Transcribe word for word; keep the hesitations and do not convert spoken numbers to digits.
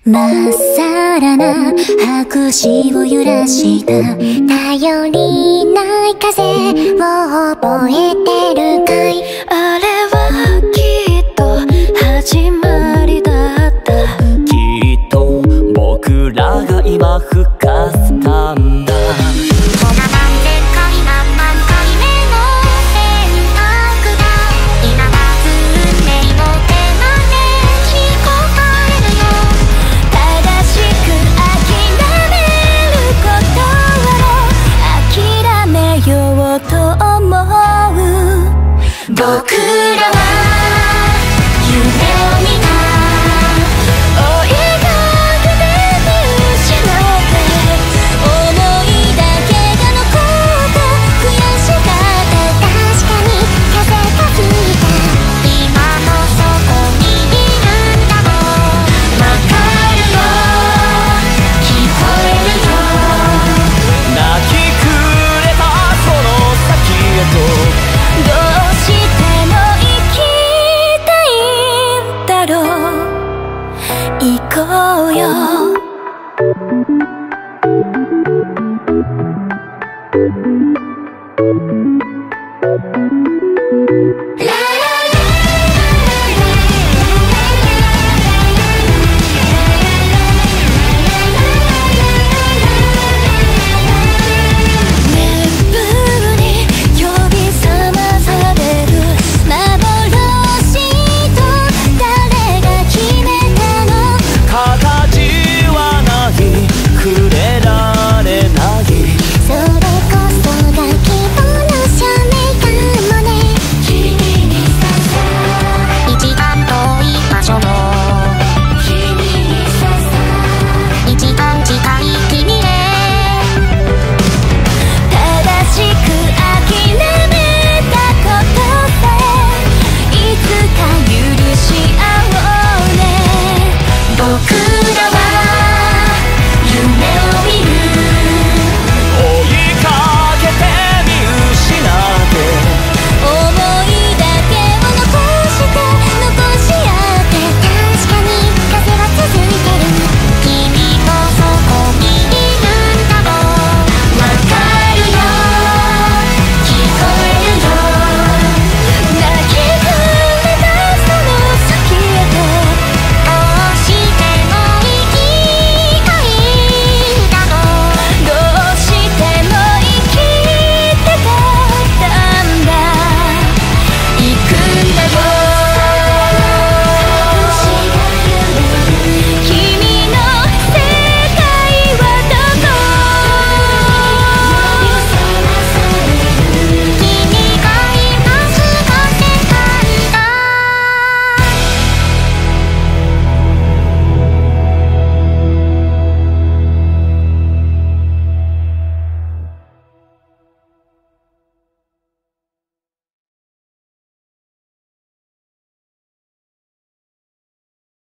まっさらな白紙を揺らした頼りない風を覚えてるかい。 あれはきっと始まりだった。 きっと僕らが今吹かせたんだ。 僕らは夢を見た。 追いかけて見失って思いだけが残った悔しかった。 確かに風が吹いた。今もそこにいるんだもん。わかるよ聞こえるよ。 泣き暮れたその先へとどうしても行きたいんだろう。行こうよ。